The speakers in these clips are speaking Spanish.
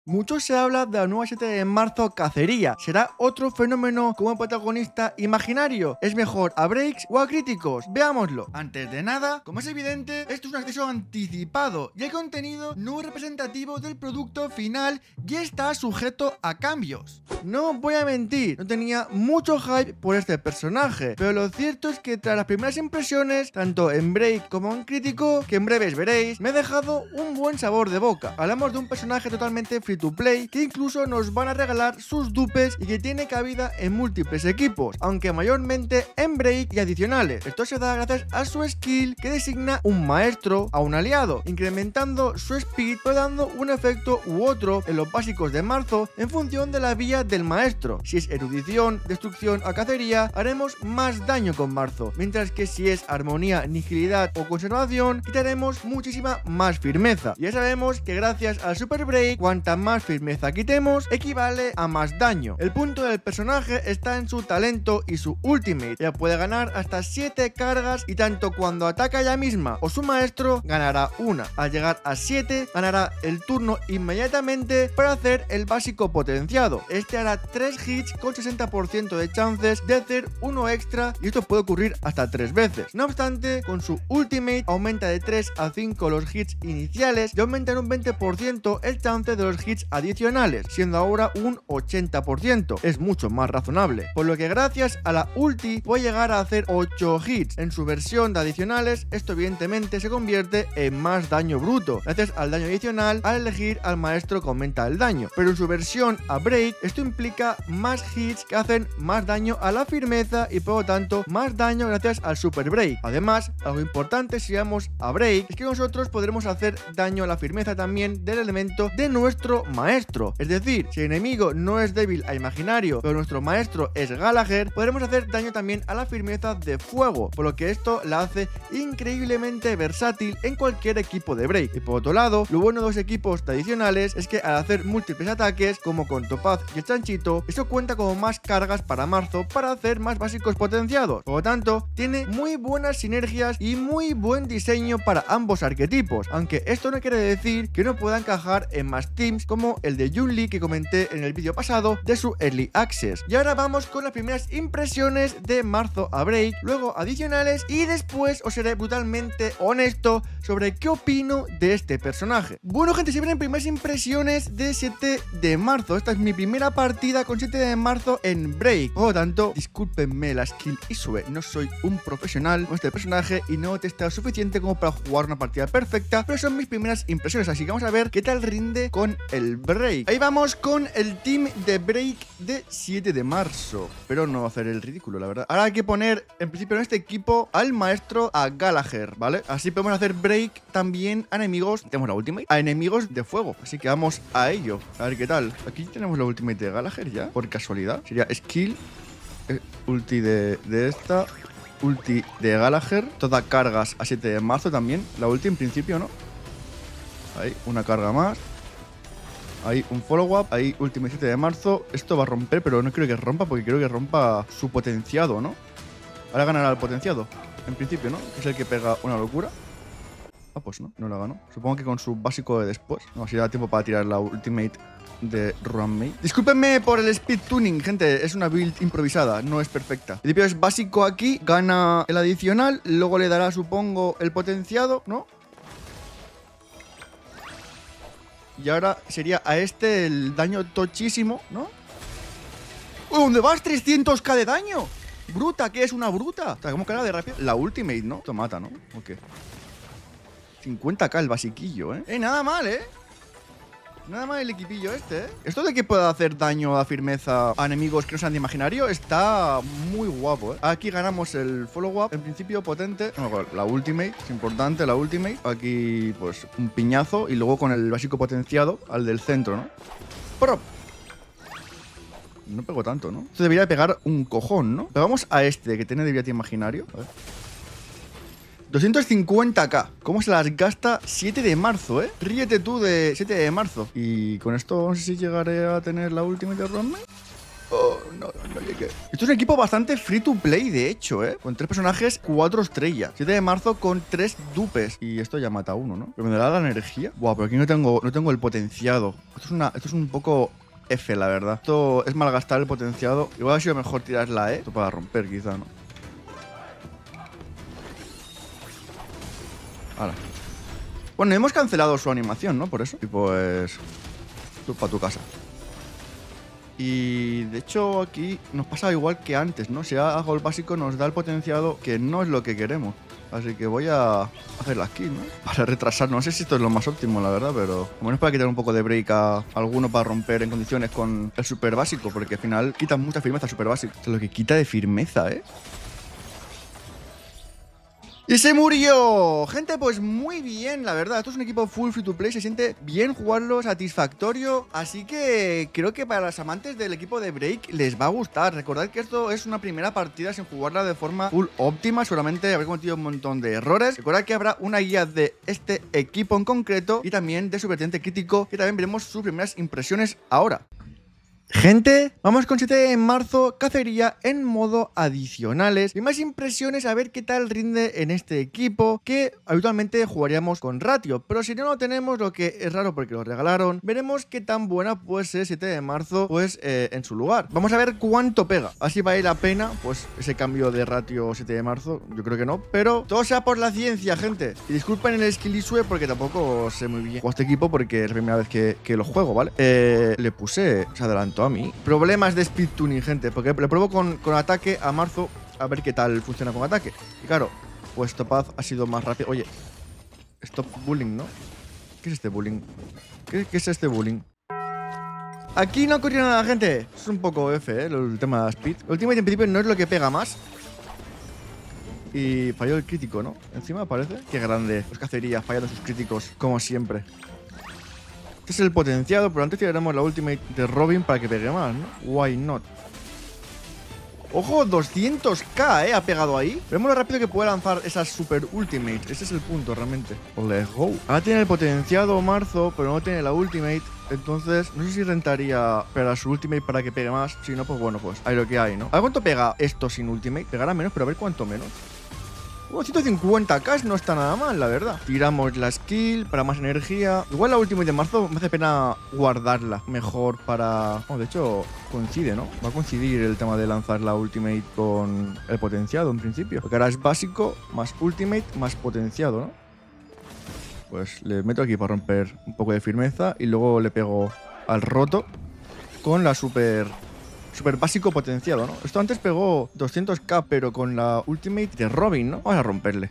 Mucho se habla de la nueva 7 de marzo Cacería. ¿Será otro fenómeno como protagonista imaginario? ¿Es mejor a breaks o a críticos? Veámoslo. Antes de nada, como es evidente, esto es un acceso anticipado y el contenido no es representativo del producto final y está sujeto a cambios. No voy a mentir, no tenía mucho hype por este personaje, pero lo cierto es que tras las primeras impresiones, tanto en break como en crítico, que en breves veréis, me ha dejado un buen sabor de boca. Hablamos de un personaje totalmente free to play que incluso nos van a regalar sus dupes y que tiene cabida en múltiples equipos, aunque mayormente en break y adicionales. Esto se da gracias a su skill que designa un maestro a un aliado, incrementando su speed pero dando un efecto u otro en los básicos de marzo en función de la vía del maestro. Si es erudición, destrucción o cacería, haremos más daño con marzo, mientras que si es armonía, nihilidad o conservación, quitaremos muchísima más firmeza. Ya sabemos que gracias al super break, cuanta más firmeza quitemos, equivale a más daño. El punto del personaje está en su talento y su ultimate. Ella puede ganar hasta 7 cargas y tanto cuando ataca ella misma o su maestro, ganará una. Al llegar a 7, ganará el turno inmediatamente para hacer el básico potenciado. Este hará 3 hits con 60% de chances de hacer uno extra y esto puede ocurrir hasta 3 veces. No obstante, con su ultimate aumenta de 3 a 5 los hits iniciales y aumenta en un 20% el chance de los hits adicionales, siendo ahora un 80%. Es mucho más razonable, por lo que gracias a la ulti puede llegar a hacer 8 hits. En su versión de adicionales, esto evidentemente se convierte en más daño bruto, gracias al daño adicional al elegir al maestro que aumenta el daño, pero en su versión a break, esto implica más hits que hacen más daño a la firmeza y por lo tanto más daño gracias al super break. Además, algo importante si vamos a break es que nosotros podremos hacer daño a la firmeza también del elemento de nuestro maestro. Es decir, si el enemigo no es débil a imaginario, pero nuestro maestro es Gallagher, podremos hacer daño también a la firmeza de fuego, por lo que esto la hace increíblemente versátil en cualquier equipo de break. Y por otro lado, lo bueno de los equipos tradicionales es que al hacer múltiples ataques, como con Topaz y el Chanchito, eso cuenta como más cargas para marzo para hacer más básicos potenciados. Por lo tanto, tiene muy buenas sinergias y muy buen diseño para ambos arquetipos, aunque esto no quiere decir que no pueda encajar en más teams como el de Junli que comenté en el vídeo pasado de su Early Access. Y ahora vamos con las primeras impresiones de marzo a break, luego adicionales y después os seré brutalmente honesto sobre qué opino de este personaje. Bueno gente, si vienen primeras impresiones de 7 de marzo, esta es mi primera partida con 7 de marzo en break, por lo tanto discúlpenme la skill y sube, no soy un profesional con este personaje y no he testado suficiente como para jugar una partida perfecta, pero son mis primeras impresiones, así que vamos a ver qué tal rinde con el break. Ahí vamos con el team de break de 7 de marzo, pero no va a hacer el ridículo, la verdad. Ahora hay que poner en principio en este equipo al maestro, a Gallagher, ¿vale? Así podemos hacer break también a enemigos, tenemos la ultimate, a enemigos de fuego, así que vamos a ello, a ver qué tal. Aquí tenemos la ultimate de Gallagher ya, por casualidad, sería skill, ulti de esta, ulti de Gallagher, todas cargas a 7 de marzo también, la ulti en principio, ¿no? Ahí, una carga más. Ahí, un follow-up. Ahí, último 7 de marzo. Esto va a romper, pero no creo que rompa porque creo que rompa su potenciado, ¿no? Ahora ganará el potenciado, en principio, ¿no? Que es el que pega una locura. Ah, pues no, no la ganó. Supongo que con su básico de después. No, así da tiempo para tirar la ultimate de Runmate. Discúlpenme por el speed tuning, gente. Es una build improvisada, no es perfecta. El principio es básico aquí, gana el adicional. Luego le dará, supongo, el potenciado, ¿no? Y ahora sería a este el daño tochísimo, ¿no? ¿Dónde vas? 300k de daño. Bruta, ¿qué es una bruta? O sea, ¿cómo carga de rápido? La ultimate, ¿no? Esto mata, ¿no? Ok. 50k el basiquillo, ¿eh? Nada mal, ¿eh? Nada mal el equipillo este, ¿eh? Esto de que pueda hacer daño a firmeza a enemigos que no sean de imaginario está muy guapo, ¿eh? Aquí ganamos el follow-up, en principio potente. Bueno, la ultimate, es importante la ultimate. Aquí, pues, un piñazo y luego con el básico potenciado al del centro, ¿no? ¡Prop! No pegó tanto, ¿no? Esto debería pegar un cojón, ¿no? Pero vamos a este que tiene debilidad imaginario. A ver. 250k. ¿Cómo se las gasta 7 de marzo, eh? Ríete tú de 7 de marzo. Y con esto no sé si llegaré a tener la última de Runmate. Oh, no llegué. Esto es un equipo bastante free to play, de hecho, con 3 personajes, 4 estrellas. 7 de marzo con 3 dupes. Y esto ya mata a uno, ¿no? Pero me dará la energía. Buah, pero aquí no tengo el potenciado. Esto es un poco F, la verdad. Esto es malgastar el potenciado. Igual ha sido mejor tirar la E. Esto para romper, quizá, ¿no? Ahora. Bueno, hemos cancelado su animación, ¿no? Por eso. Y pues... tú para tu casa. Y de hecho aquí nos pasa igual que antes, ¿no? Si hago el básico nos da el potenciado que no es lo que queremos. Así que voy a hacer la skill, ¿no? Para retrasar. No sé si esto es lo más óptimo, la verdad, pero... como no es para quitar un poco de break a alguno para romper en condiciones con el super básico, porque al final quita mucha firmeza el super básico. Esto es lo que quita de firmeza, ¿eh? ¡Y se murió! Gente, pues muy bien, la verdad. Esto es un equipo full free to play. Se siente bien jugarlo, satisfactorio. Así que creo que para los amantes del equipo de Break les va a gustar. Recordad que esto es una primera partida sin jugarla de forma full óptima. Seguramente habré cometido un montón de errores. Recordad que habrá una guía de este equipo en concreto y también de su vertiente crítico, que también veremos sus primeras impresiones ahora. Gente, vamos con 7 de marzo, cacería en modo adicionales. Y más impresiones, a ver qué tal rinde en este equipo, que habitualmente jugaríamos con ratio. Pero si no lo tenemos, lo que es raro porque lo regalaron, veremos qué tan buena puede ser 7 de marzo, pues en su lugar. Vamos a ver cuánto pega. Así vale la pena, pues ese cambio de ratio 7 de marzo, yo creo que no. Pero todo sea por la ciencia, gente. Y disculpen el skill issue porque tampoco sé muy bien jugar este equipo porque es la primera vez que lo juego, ¿vale? Le puse, se adelantó a mí. Problemas de speed tuning, gente, porque le pruebo con ataque a marzo a ver qué tal funciona con ataque. Y claro, pues Topaz ha sido más rápido. Oye, stop bullying, ¿no? ¿Qué es este bullying? ¿Qué es este bullying? Aquí no ocurrió nada, gente. Es un poco F, el tema de speed. El ultimate en principio no es lo que pega más. Y falló el crítico, ¿no? Encima parece. Qué grande. Los cacerías fallando sus críticos, como siempre. Este es el potenciado, pero antes tiraremos la ultimate de Robin para que pegue más, ¿no? Why not? Ojo, 200k, ha pegado ahí. Veremos lo rápido que puede lanzar esas super ultimate. Ese es el punto, realmente. Let's go. Ahora tiene el potenciado marzo, pero no tiene la ultimate. Entonces, no sé si rentaría pegar su ultimate para que pegue más. Si no, pues bueno, pues hay lo que hay, ¿no? A ver cuánto pega esto sin ultimate. Pegará menos, pero a ver cuánto menos. 150k no está nada mal, la verdad. Tiramos la skill para más energía. Igual la ultimate de marzo me hace pena guardarla mejor para... de hecho, coincide, ¿no? Va a coincidir el tema de lanzar la ultimate con el potenciado en principio. Porque ahora es básico, más ultimate, más potenciado, ¿no? Pues le meto aquí para romper un poco de firmeza y luego le pego al roto con la super básico potenciado, ¿no? Esto antes pegó 200k, pero con la ultimate de Robin, ¿no? Vamos a romperle.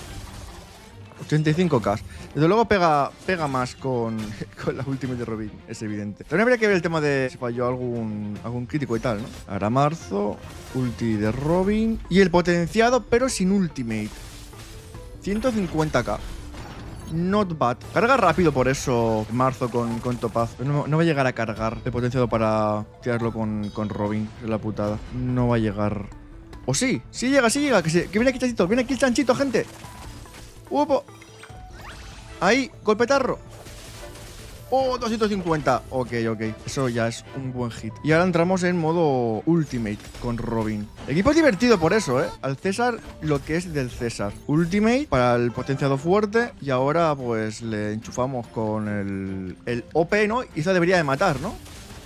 85k. Desde luego pega más con la ultimate de Robin, es evidente. También habría que ver el tema de si falló algún crítico y tal, ¿no? Ahora marzo, ulti de Robin y el potenciado, pero sin ultimate. 150k. Not bad. Carga rápido por eso marzo con Topaz. No va a llegar a cargar el potenciado para tirarlo con Robin. Es la putada. No va a llegar. ¿O sí? Sí llega. Que viene aquí el chanchito. Viene aquí el chanchito, gente. ¡Upo! Ahí, golpetarro. ¡Oh, 250! Ok. Eso ya es un buen hit. Y ahora entramos en modo Ultimate con Robin. El equipo es divertido por eso, ¿eh? Al César lo que es del César. Ultimate para el potenciado fuerte. Y ahora pues le enchufamos con el OP, ¿no? Y eso debería de matar, ¿no?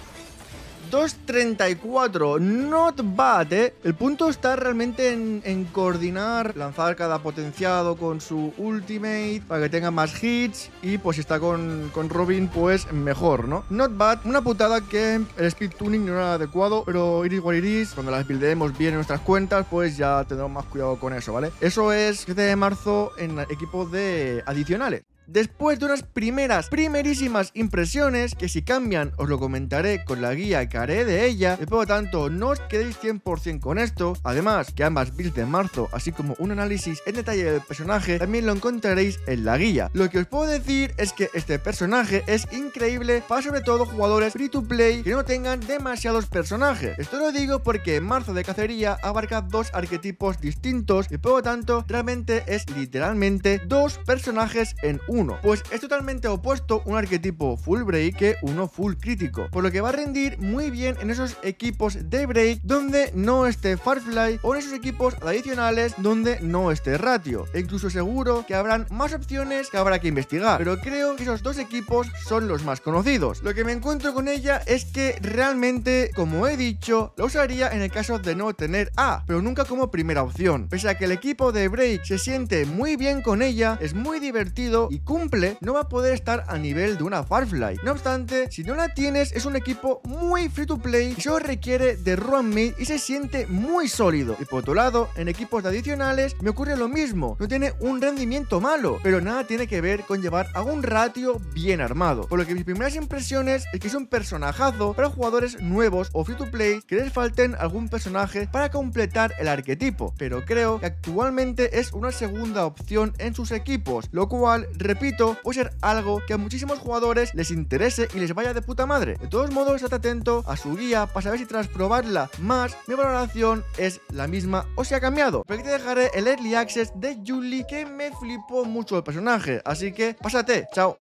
234, not bad, ¿eh? El punto está realmente en coordinar, lanzar cada potenciado con su ultimate para que tenga más hits y pues si está con Robin, pues mejor, ¿no? Not bad, una putada que el speed tuning no era adecuado, pero iris what iris, cuando las buildemos bien en nuestras cuentas, pues ya tendremos más cuidado con eso, ¿vale? Eso es 7 de marzo en el equipo de adicionales. Después de unas primerísimas impresiones, que si cambian os lo comentaré con la guía que haré de ella, y por lo tanto no os quedéis 100% con esto. Además que ambas builds de marzo, así como un análisis en detalle del personaje, también lo encontraréis en la guía. Lo que os puedo decir es que este personaje es increíble para sobre todo jugadores free to play que no tengan demasiados personajes. Esto lo digo porque marzo de cacería abarca dos arquetipos distintos y por lo tanto realmente es literalmente dos personajes en uno. alguno. Pues es totalmente opuesto un arquetipo full break que uno full crítico, por lo que va a rendir muy bien en esos equipos de break donde no esté Firefly o en esos equipos adicionales donde no esté Ratio. E incluso seguro que habrán más opciones que habrá que investigar, pero creo que esos dos equipos son los más conocidos. Lo que me encuentro con ella es que realmente, como he dicho, la usaría en el caso de no tener A, pero nunca como primera opción. Pese a que el equipo de break se siente muy bien con ella, es muy divertido y cumple, no va a poder estar a nivel de una Firefly. No obstante, si no la tienes, es un equipo muy free to play y solo requiere de run mid y se siente muy sólido. Y por otro lado, en equipos adicionales me ocurre lo mismo, no tiene un rendimiento malo, pero nada tiene que ver con llevar a un Ratio bien armado. Por lo que mis primeras impresiones es que es un personajazo para jugadores nuevos o free to play que les falten algún personaje para completar el arquetipo, pero creo que actualmente es una segunda opción en sus equipos, lo cual, repito, puede ser algo que a muchísimos jugadores les interese y les vaya de puta madre. De todos modos, estate atento a su guía para saber si tras probarla más, mi valoración es la misma o si ha cambiado. Pero aquí te dejaré el Early Access de Julie, que me flipó mucho el personaje, así que pásate, chao.